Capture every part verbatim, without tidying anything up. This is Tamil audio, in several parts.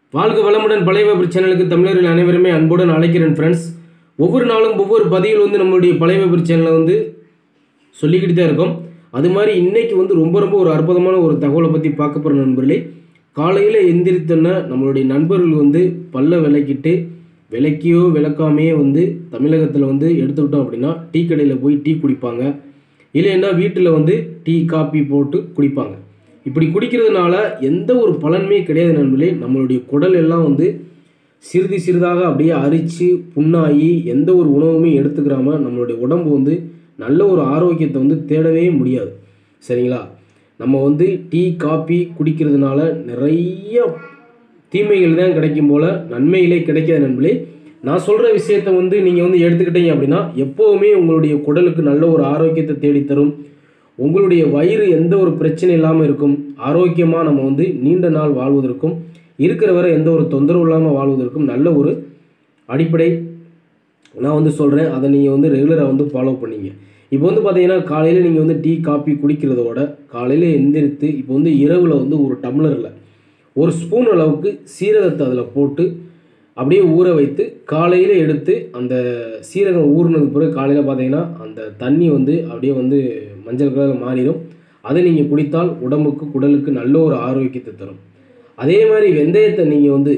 வாழ்க வளமுடன் பழைய வெப்பர் சேனலுக்கு தமிழர்கள் அனைவருமே அன்புடன் அழைக்கிறேன் ஃப்ரெண்ட்ஸ். ஒவ்வொரு நாளும் ஒவ்வொரு பதிவில் வந்து நம்மளுடைய பழைய வெப்பர் சேனலை வந்து சொல்லிக்கிட்டு தான் இருக்கோம். அது மாதிரி இன்னைக்கு வந்து ரொம்ப ரொம்ப ஒரு அற்புதமான ஒரு தகவலை பற்றி பார்க்க போகிற நண்பர்களே. காலையில் எந்திரித்தோன்னா நம்மளுடைய நண்பர்கள் வந்து பல்ல விளக்கிட்டு விளக்கியோ விளக்காமையே வந்து தமிழகத்தில் வந்து எடுத்துக்கிட்டோம் அப்படின்னா டீ கடையில் போய் டீ குடிப்பாங்க, இல்லைன்னா வீட்டில் வந்து டீ காப்பி போட்டு குடிப்பாங்க. இப்படி குடிக்கிறதுனால எந்த ஒரு பலனுமே கிடையாது நண்பர்களே. நம்மளுடைய குடல் எல்லாம் வந்து சிறிது சிறிதாக அப்படியே அரித்து புண்ணாகி எந்த ஒரு உணவுமே எடுத்துக்கிறாம நம்மளுடைய உடம்பு வந்து நல்ல ஒரு ஆரோக்கியத்தை வந்து தேடவே முடியாது. சரிங்களா? நம்ம வந்து டீ காப்பி குடிக்கிறதுனால நிறைய தீமைகள் தான் கிடைக்கும் போல் நன்மைகளே கிடைக்காது நண்பர்களே. நான் சொல்கிற விஷயத்தை வந்து நீங்கள் வந்து எடுத்துக்கிட்டீங்க அப்படின்னா எப்போவுமே உங்களுடைய குடலுக்கு நல்ல ஒரு ஆரோக்கியத்தை தேடித்தரும். உங்களுடைய வயிறு எந்த ஒரு பிரச்சனை இல்லாமல் இருக்கும். ஆரோக்கியமாக நம்ம வந்து நீண்ட நாள் வாழ்வதற்கும் இருக்கிற வரை எந்த ஒரு தொந்தரவு இல்லாமல் வாழ்வதற்கும் நல்ல ஒரு அடிப்படை நான் வந்து சொல்கிறேன். அதை நீங்கள் வந்து ரெகுலராக வந்து ஃபாலோ பண்ணிங்க. இப்போ வந்து பார்த்தீங்கன்னா காலையில் நீங்கள் வந்து டீ காப்பி குடிக்கிறதோட காலையில் எந்திரித்து இப்போ வந்து இரவில் வந்து ஒரு டம்ளரில் ஒரு ஸ்பூன் அளவுக்கு சீரகத்தை அதில் போட்டு அப்படியே ஊற வைத்து காலையில் எடுத்து அந்த சீரகம் ஊறினதுக்கு பிறகு காலையில் பார்த்தீங்கன்னா அந்த தண்ணி வந்து அப்படியே வந்து மஞ்சள் கலரில் மாறிடும். அதை நீங்கள் குடித்தால் உடம்புக்கு குடலுக்கு நல்ல ஒரு ஆரோக்கியத்தை தரும். அதே மாதிரி வெந்தயத்தை நீங்கள் வந்து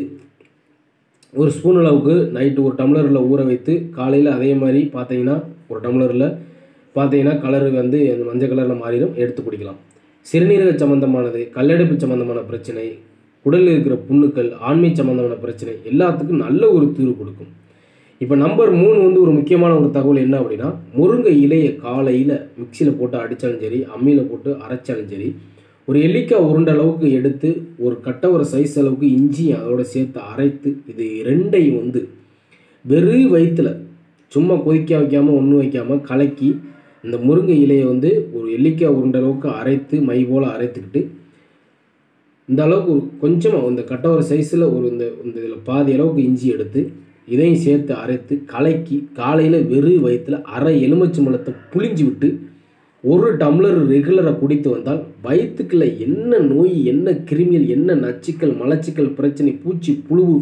ஒரு ஸ்பூன் அளவுக்கு நைட்டு ஒரு டம்ளரில் ஊற வைத்து காலையில் அதே மாதிரி பார்த்தீங்கன்னா ஒரு டம்ளரில் பார்த்தீங்கன்னா கலரு வந்து அந்த மஞ்சள் கலரில் மாறிடும், எடுத்து குடிக்கலாம். சிறுநீரக சம்மந்தமானது, கல்லடைப்பு சம்மந்தமான பிரச்சனை, குடலில் இருக்கிற புண்ணுக்கள், ஆண்மை சம்மந்தமான பிரச்சனை எல்லாத்துக்கும் நல்ல ஒரு தீர்வு கொடுக்கும். இப்போ நம்பர் மூணு வந்து ஒரு முக்கியமான ஒரு தகவல் என்ன அப்படின்னா, முருங்கை இலையை காலையில் மிக்சியில் போட்டு அடித்தாலும் சரி, அம்மியில் போட்டு அரைச்சாலும் சரி, ஒரு எல்லிக்காய் உருண்டை அளவுக்கு எடுத்து ஒரு கட்டை ஒரு சைஸ் அளவுக்கு இஞ்சி அதோட சேர்த்து அரைத்து இது ரெண்டையும் வந்து வெறும் வயிற்றில் சும்மா கொதிக்க வைக்காமல் ஒன்றும் வைக்காமல் கலக்கி இந்த முருங்கை இலையை வந்து ஒரு எல்லிக்காய் உருண்டை அளவுக்கு அரைத்து மை போல் அரைத்துக்கிட்டு இந்த அளவுக்கு கொஞ்சமாக இந்த கட்டை ஒரு சைஸில் ஒரு இந்த இந்த இதில் பாதி அளவுக்கு இஞ்சி எடுத்து இதையும் சேர்த்து அரைத்து கலக்கி காலையில் வெறும் வயிற்றில் அரை எலுமிச்சம்பழத்தை புளிஞ்சு விட்டு ஒரு டம்ளர் ரெகுலராக குடித்து வந்தால் வயிற்றுக்குள்ள என்ன நோய், என்ன கிருமிகள், என்ன நச்சுக்கள், மலச்சிக்கல் பிரச்சனை, பூச்சி புழு,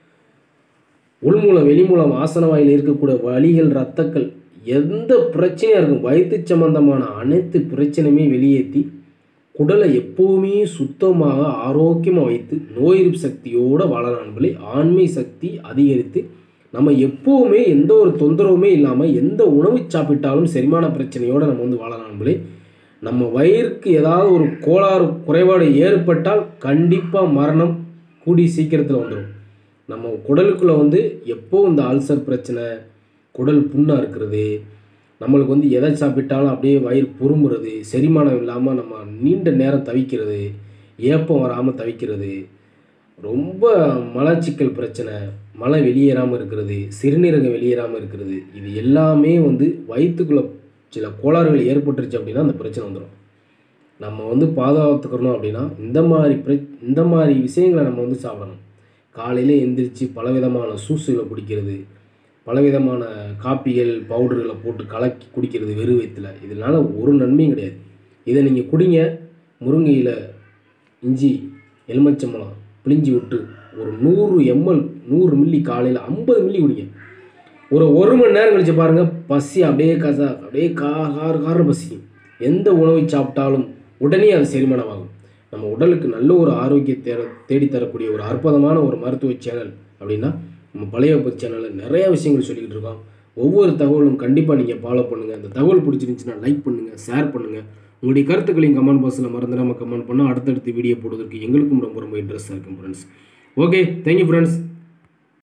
உள்மூலம் வெளிமூலம் ஆசன வாயில் இருக்கக்கூடிய வலிகள், இரத்தக்கள், எந்த பிரச்சனையாக இருக்கும் வயிற்று சம்பந்தமான அனைத்து பிரச்சனையுமே வெளியேற்றி குடலை எப்போவுமே சுத்தமாக ஆரோக்கியமாக வைத்து நோய் எதிர்ப்பு சக்தியோடு வாழறான்பளே ஆண்மை சக்தி அதிகரித்து நம்ம எப்போவுமே எந்த ஒரு தொந்தரவுமே இல்லாமல் எந்த உணவு சாப்பிட்டாலும் செரிமான பிரச்சனையோடு நம்ம வந்து வாழறான்பளே. நம்ம வயிறுக்கு ஏதாவது ஒரு கோளாறு குறைபாடு ஏற்பட்டால் கண்டிப்பாக மரணம் கூடி சீக்கிரத்தில் வந்துடும். நம்ம குடலுக்குள்ளே வந்து எப்போ இந்த அல்சர் பிரச்சனை, குடல் புண்ணாக இருக்கிறது, நம்மளுக்கு வந்து எதை சாப்பிட்டாலும் அப்படியே வயிறு பொறுமுறது, செரிமானம் இல்லாமல் நம்ம நீண்ட நேரம் தவிக்கிறது, ஏப்பம் வராமல் தவிக்கிறது, ரொம்ப மலச்சிக்கல் பிரச்சனை, மலை வெளியேறாமல் இருக்கிறது, சிறுநீரகம் வெளியேறாமல் இருக்கிறது, இது எல்லாமே வந்து வயிற்றுக்குள்ளே சில கோளாறுகள் ஏற்பட்டுருச்சு அப்படின்னா அந்த பிரச்சனை வந்துடும். நம்ம வந்து பாதுகாத்துக்கணும் அப்படின்னா இந்த மாதிரி பிர இந்த மாதிரி விஷயங்களை நம்ம வந்து சாப்பிடணும். காலையில் எந்திரிச்சு பலவிதமான ஜூஸுகளை குடிக்கிறது, பலவிதமான காப்பிகள் பவுடர்களை போட்டு கலக்கி குடிக்கிறது வெறும் வயிற்றில், இதனால் ஒரு நன்மையும் கிடையாது. இதை நீங்கள் குடிங்க. முருங்கையில் இஞ்சி எலுமிச்சம்பழம் பிழிஞ்சி விட்டு ஒரு நூறு எம்எல் நூறு மில்லி காலையில் ஐம்பது மில்லி குடிங்க. ஒரு ஒரு மணி நேரம் கழிச்சு பாருங்கள் பசி அப்படியே கசா அப்படியே கா காறு கார பசிக்கும். எந்த உணவை சாப்பிட்டாலும் உடனே அது செரிமானமாகும். நம்ம உடலுக்கு நல்ல ஒரு ஆரோக்கியத்தை தேடித்தரக்கூடிய ஒரு அற்புதமான ஒரு மருத்துவ சேனல் அப்படின்னா நம்ம பழைய வெப்பர் சேனலில் நிறைய விஷயங்கள் சொல்லிக்கிட்டு இருக்கோம். ஒவ்வொரு தகவலும் கண்டிப்பாக நீங்கள் ஃபாலோ பண்ணுங்கள். அந்த தகவல் பிடிச்சிருந்துச்சுன்னா லைக் பண்ணுங்கள், ஷேர் பண்ணுங்கள். உங்களுடைய கருத்துக்களையும் கமெண்ட் பாக்ஸில் மறந்துடாமல் கமெண்ட் பண்ணால் அடுத்தடுத்து வீடியோ போடுவதற்கு எங்களுக்கும் ரொம்ப ரொம்ப இன்ட்ரெஸ்ட்டாக இருக்கும் ஃப்ரெண்ட்ஸ். Okay, thank you friends.